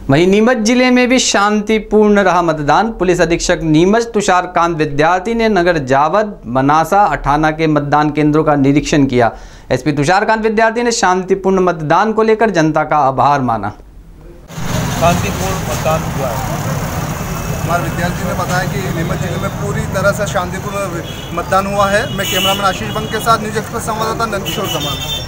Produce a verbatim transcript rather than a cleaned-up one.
वहीं नीमच जिले में भी शांतिपूर्ण रहा मतदान। पुलिस अधीक्षक नीमच तुषार कांत विद्यार्थी ने नगर जावद, मनासा, अठाना के मतदान केंद्रों का निरीक्षण किया। एसपी तुषार कांत विद्यार्थी ने शांतिपूर्ण मतदान को लेकर जनता का आभार माना। शांतिपूर्ण मतदान हुआ है। हमारे विद्यार्थी ने बताया कि नीमच जिले में पूरी तरह से शांतिपूर्ण मतदान हुआ है। मैं कैमरामैन आशीष बंग के साथ न्यूज एक्सप्रेस संवाददाता नंदकिशोर कमाल।